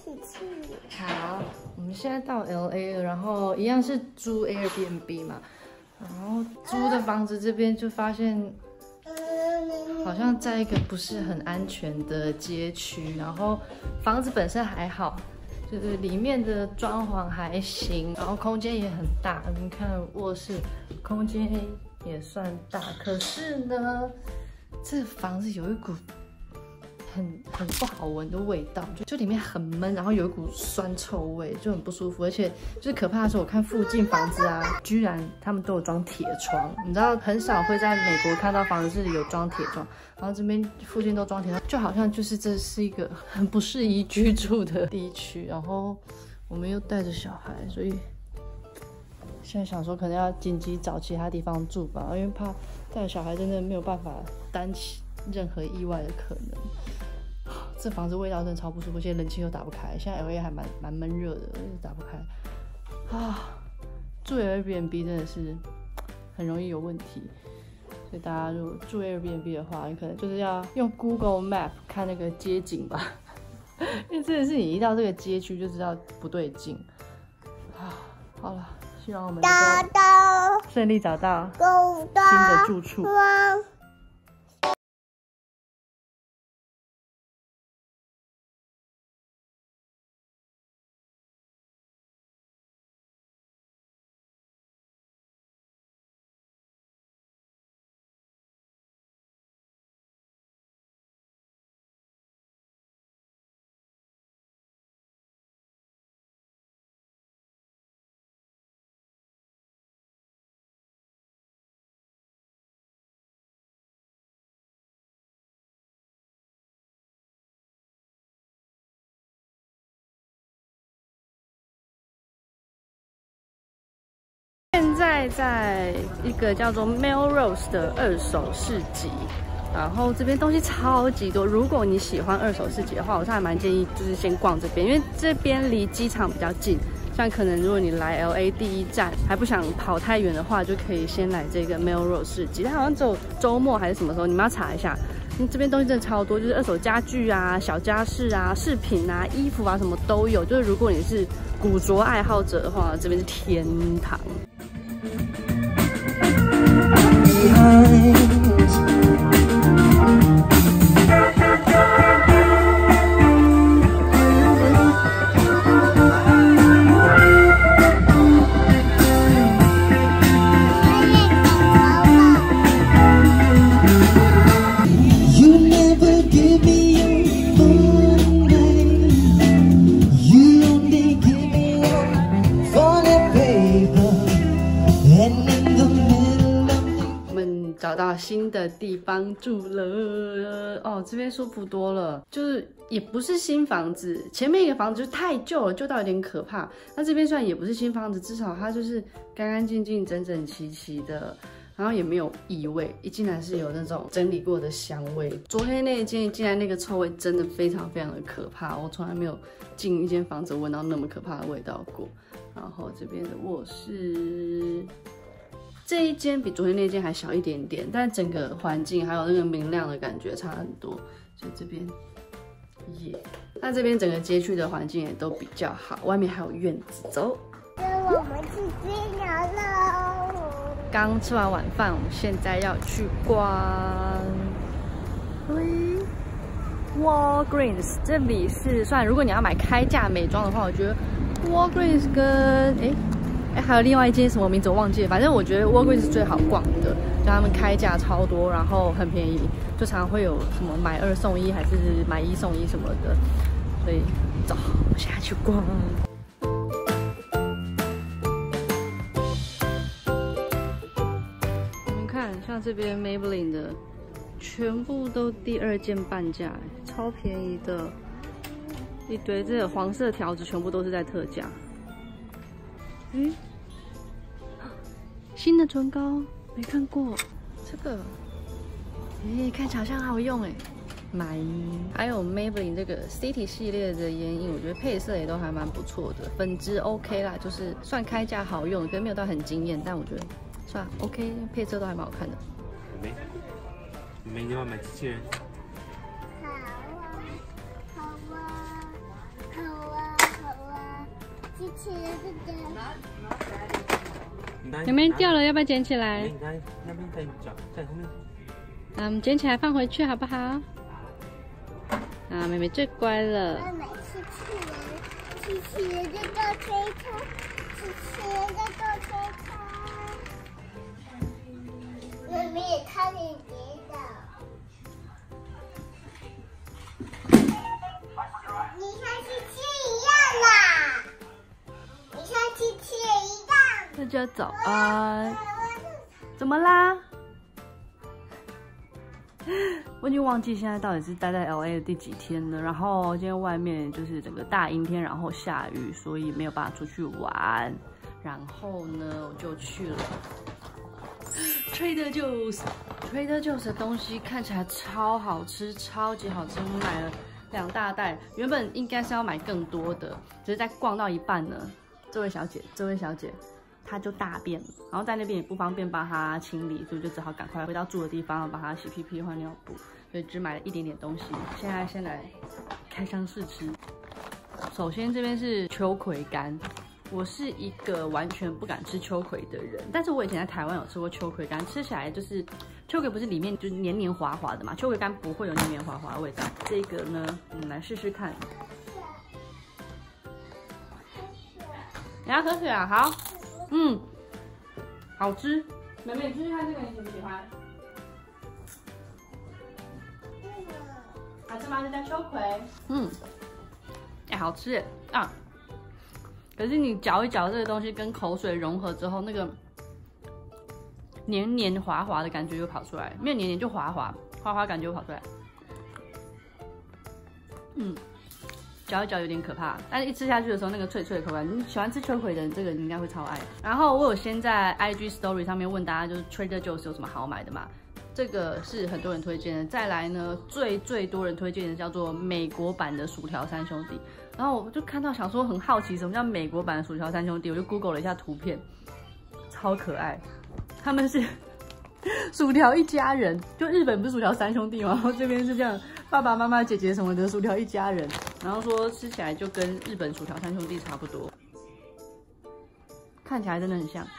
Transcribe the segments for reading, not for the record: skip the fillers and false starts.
起去。 好，我们现在到 LA 了，然后一样是租 Airbnb 嘛，然后租的房子这边就发现。好像在一个不是很安全的街区，然后房子本身还好，就是里面的装潢还行，然后空间也很大。你看卧室空间也算大，可是呢，这房子有一股很不好闻的味道，就里面很闷，然后有一股酸臭味，就很不舒服。而且就是可怕的是，我看附近房子啊，居然他们都有装铁窗。你知道很少会在美国看到房子是有装铁窗，然后这边附近都装铁窗，就好像就是这是一个很不适宜居住的地区。然后我们又带着小孩，所以现在想说可能要紧急找其他地方住吧，因为怕带着小孩真的没有办法担起任何意外的可能。这房子味道真的超不舒服，而且冷气又打不开。现在 LA 还蛮闷热的，打不开啊。住 Airbnb 真的是很容易有问题，所以大家如果住 Airbnb 的话，你可能就是要用 Google Map 看那个街景吧，因为真的是你一到这个街区就知道不对劲啊。好了，希望我们能够顺利找到新的住处。现在在一个叫做 Melrose 的二手市集，然后这边东西超级多。如果你喜欢二手市集的话，我是还蛮建议就是先逛这边，因为这边离机场比较近。像可能如果你来 LA 第一站还不想跑太远的话，就可以先来这个 Melrose 市集。它好像只有周末还是什么时候，你们要查一下。这边东西真的超多，就是二手家具啊、小家饰啊、饰品啊、衣服啊，什么都有。就是如果你是古着爱好者的话，这边是天堂。找到新的地方住了哦，这边舒服多了，就是也不是新房子，前面一个房子就太旧了，旧到有点可怕。那这边虽然也不是新房子，至少它就是干干净净、整整齐齐的，然后也没有异味，一进来是有那种整理过的香味。昨天那一间一进来那个臭味真的非常非常的可怕，我从来没有进一间房子闻到那么可怕的味道过。然后这边的卧室。这一间比昨天那间还小一点点，但整个环境还有那个明亮的感觉差很多，所以这边那这边整个街区的环境也都比较好，外面还有院子。走， 我们去追鸟喽！ 刚吃完晚饭，我们现在要去逛 Walgreens。这里是算如果你要买开价美妆的话，我觉得 Walgreens 跟还有另外一间什么名字我忘记了，反正我觉得 Walgreens 是最好逛的，就他们开价超多，然后很便宜，就常常会有什么买2送1还是买1送1什么的，所以走，我现在去逛。你们看，像这边 Maybelline 的，全部都第2件半价，超便宜的，一堆这个黄色条子全部都是在特价。新的唇膏没看过，这个，看起来好像好用买。还有 Maybelline 这个 City 系列的眼影，我觉得配色也都还蛮不错的，粉质 OK 啦，就是算开价好用，可是没有到很惊艳，但我觉得算 OK， 配色都还蛮好看的。 妹，你要买机器人？ 好啊，好啊，好啊。 起了这个。 妹妹掉了，要不要捡起来？ 你看那边在脚，在后面。 捡起来放回去好不好？妹妹最乖了。 妹妹起了这个推车，起了这个推车。妹妹也看见别的。你像机器一样啦！你像机器一样。 大家早安。怎么啦？我已经忘记现在到底是待在 LA 的第几天了。然后今天外面就是整个大阴天，然后下雨，所以没有办法出去玩。然后呢，我就去了Trader Joe's。Trader Joe's 的东西看起来超好吃，超级好吃。我买了2大袋，原本应该是要买更多的，只是在逛到一半呢，这位小姐，她就大便了，然后在那边也不方便帮她清理，所以就只好赶快回到住的地方，帮她洗屁屁、换尿布，所以只买了一点点东西。现在先来开箱试吃。首先这边是秋葵干，我是一个完全不敢吃秋葵的人，但是我以前在台湾有吃过秋葵干，吃起来就是秋葵不是里面就是黏黏滑滑的嘛，秋葵干不会有黏黏滑滑的味道。这个呢，我们来试试看。你要喝水啊？好。好吃。妹妹，你试试看这个，你喜不喜欢？好吃吗？这叫秋葵。好吃啊！可是你嚼一嚼这个东西跟口水融合之后，那个黏黏滑滑的感觉就跑出来，没有黏黏就滑滑，滑滑感觉就跑出来。嚼一嚼有点可怕，但是一吃下去的时候，那个脆脆的口感，你喜欢吃秋葵的人，这个你应该会超爱。然后我有先在 IG Story 上面问大家，就是 Trader Joe's 有什么好买的嘛？这个是很多人推荐的。再来呢，最多人推荐的叫做美国版的薯条三兄弟。然后我就看到想说很好奇，什么叫美国版的薯条三兄弟？我就 Google 了一下图片，超可爱。他们是薯条一家人，就日本不是薯条三兄弟吗？然后这边是这样，爸爸妈妈、姐姐什么的，薯条一家人。然后说吃起来就跟日本薯条三兄弟差不多，看起来真的很像，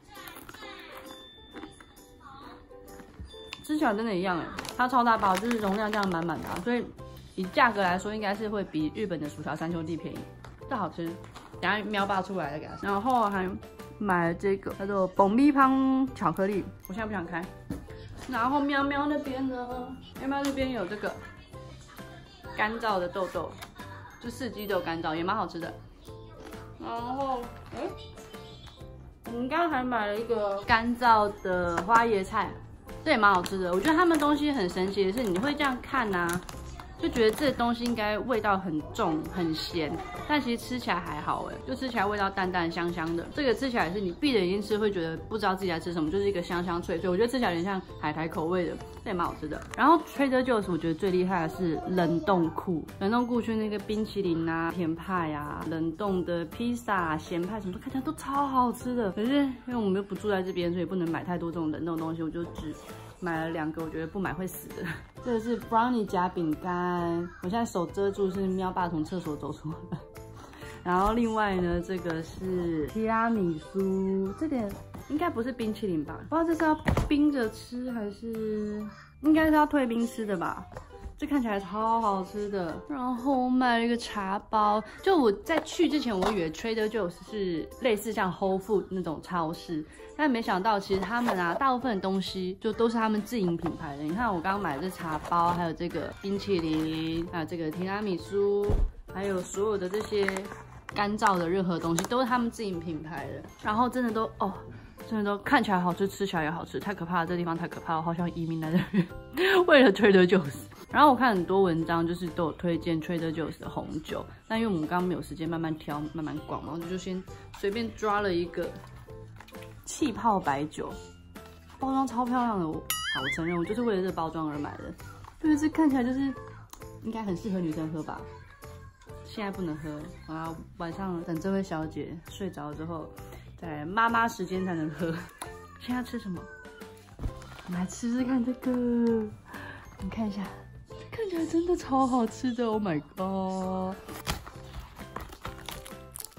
吃起来真的一样哎，它超大包，就是容量这样满满的，所以以价格来说，应该是会比日本的薯条三兄弟便宜，这好吃。等一下喵爸出来再给他吃。然后还买了这个叫做爆米香巧克力，我现在不想开。然后喵喵那边呢，喵喵那边有这个干燥的豆豆。就四季豆干燥也蛮好吃的，然后我们刚刚还买了一个干燥的花椰菜，这也蛮好吃的。我觉得他们东西很神奇的是，你会这样看啊，就觉得这东西应该味道很重很咸，但其实吃起来还好就吃起来味道淡淡香香的。这个吃起来是你闭着眼睛吃会觉得不知道自己在吃什么，就是一个香香脆脆，我觉得吃起来有点像海苔口味的，这也蛮好吃的。然后 Trader Joe's 我觉得最厉害的是冷冻库，冷冻库去那个冰淇淋啊、甜派啊、冷冻的披萨、咸派什么都看起来都超好吃的。可是因为我们又不住在这边，所以不能买太多这种冷冻的东西，我就只买了2个，我觉得不买会死的。这个是 brownie 夹饼干，我现在手遮住，是喵爸从厕所走出来。然后另外呢，这个是提拉米苏，这个应该不是冰淇淋吧？不知道这是要冰着吃还是应该是要退冰吃的吧？这看起来超好吃的。然后我买了一个茶包，就我在去之前，我以为 Trader Joe's 是类似像 Whole Foods 那种超市，但没想到其实他们大部分的东西就都是他们自营品牌的。你看我刚刚买的这茶包，还有这个冰淇淋，还有这个提拉米苏，还有所有的这些干燥的任何东西都是他们自营品牌的。然后真的都看起来好吃，吃起来也好吃，太可怕了！这地方太可怕了，我好想移民来这边。为了 Trader Joe's， 然后我看很多文章就是都有推荐 Trader Joe's 的红酒，但因为我们刚刚没有时间慢慢挑、慢慢逛嘛，我就先随便抓了一个气泡白酒，包装超漂亮的。我承认我就是为了这个包装而买的，就是这看起来就是应该很适合女生喝吧。现在不能喝，我要晚上等这位小姐睡着之后。在妈妈时间才能喝。现在吃什么？我们来吃吃看这个，你看一下，看起来真的超好吃的 ！Oh my god！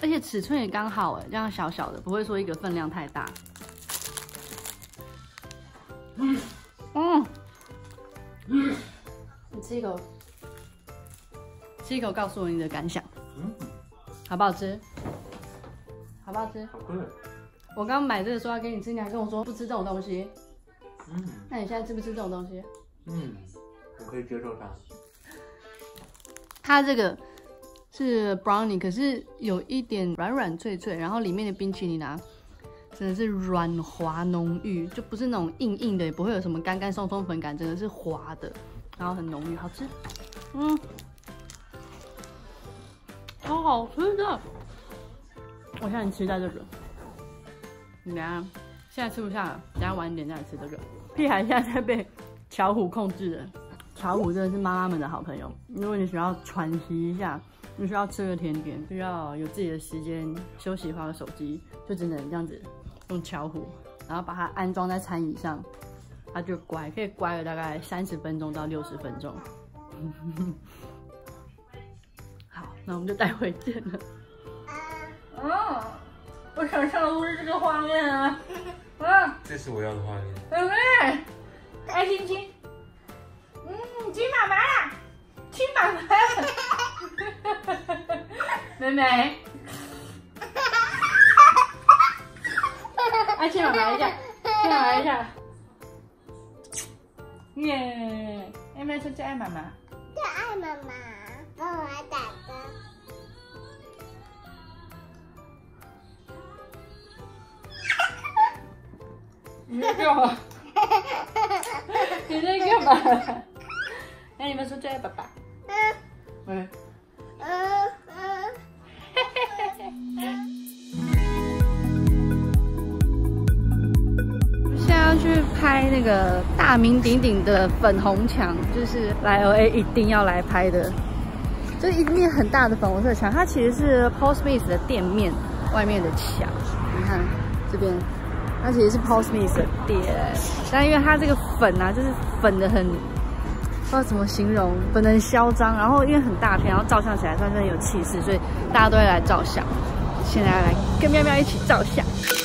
而且尺寸也刚好哎，这样小小的，不会说一个分量太大。你吃一口，吃一口，告诉我你的感想。好不好吃？好不好吃？ 好吃。 我刚买这个说要给你吃，你还跟我说不吃这种东西。那你现在吃不吃这种东西？ 我可以接受它。 它这个是 brownie， 可是有一点软软脆脆，然后里面的冰淇淋啊，真的是软滑浓郁，就不是那种硬硬的，也不会有什么干干松松粉感，真的是滑的，然后很浓郁，好吃。超好吃的。我现在很期待这个，你等下现在吃不下了，等下晚一点再来吃这个。屁孩现在在被巧虎控制了。巧虎真的是妈妈们的好朋友。如果你需要喘息一下，你需要吃个甜点，需要有自己的时间休息划个手机，就只能这样子用巧虎，然后把它安装在餐椅上，它就乖，可以乖了大概30分钟到60分钟。好，那我们就待会见了。我想象的不是这个画面啊！ 这是我要的画面。 妹妹，开心亲。亲妈妈啦，亲妈妈。妹妹，亲妈妈一下，亲妈妈一下。耶！妹妹说最爱妈妈。 最爱妈妈，帮我来打歌。 你在干嘛？你在干嘛？那你们说最爱爸爸？现在要去拍那个大名鼎鼎的粉红墙，就是来 LA 一定要来拍的。这一面很大的粉红色墙，它其实是 Postmates 的店面外面的墙。你看这边。它其实是 Postmates 的店，但因为它这个粉啊，就是粉的很，不知道怎么形容，粉的很嚣张，然后因为很大片，然后照相起来算是有气势，所以大家都会来照相。现在来跟喵喵一起照相。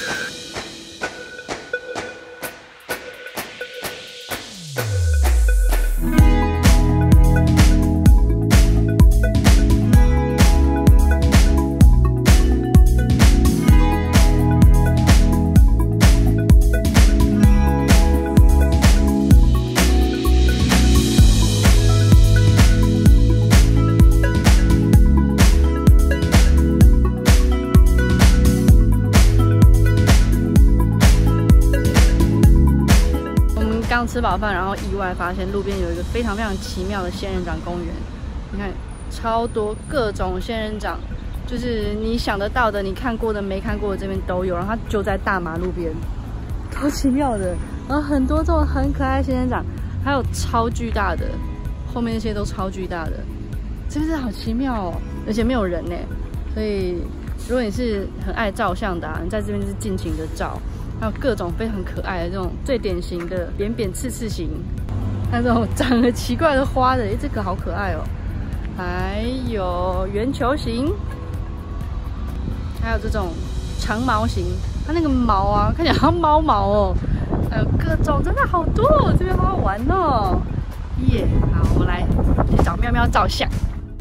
刚吃饱饭，然后意外发现路边有一个非常非常奇妙的仙人掌公园。你看，超多各种仙人掌，就是你想得到的、你看过的、没看过的，这边都有。然后它就在大马路边，超奇妙的。然后很多这种很可爱的仙人掌，还有超巨大的，后面那些都超巨大的，真是好奇妙哦！而且没有人呢，所以如果你是很爱照相的，你在这边就是尽情的照。还有各种非常可爱的这种最典型的扁扁刺刺型，还有这种长得奇怪的花的，这个好可爱哦。还有圆球形，还有这种长毛型，它那个毛啊，看起来像猫毛哦。还有各种，真的好多哦，这边好好玩哦。耶！好，我们来去找喵喵照相。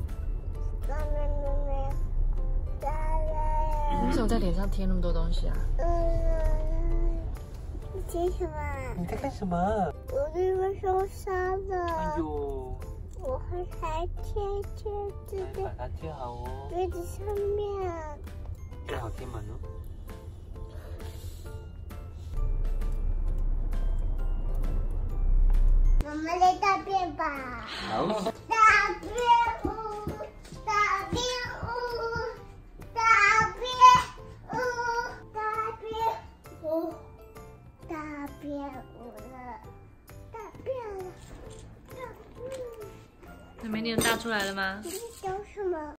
你为什么在脸上贴那么多东西啊？ 你贴什么？ 你在干什么？ 我这个受伤了。 哎呦！ 我还贴这个， 把它贴好哦。 杯子上面。 贴好贴满哦。 我们来大便吧。 好。 大便屋，大便屋，大便屋，大便屋，大便屋了，大便了，大便。 妹妹，你有大出来了吗？ 有